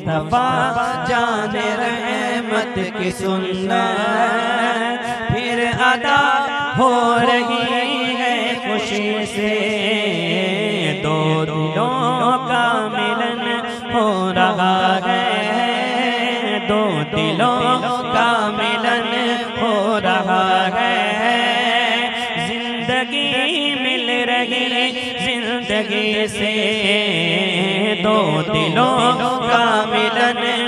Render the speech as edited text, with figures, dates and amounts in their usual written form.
मुस्तफा जान रहमत की सुन्नत फिर अदा हो रही है खुशी से। दो दिलों का मिलन हो रहा है, दो दिलों का मिलन हो रहा है। जिंदगी मिल रही जिंदगी से, दो दिलों का मिलन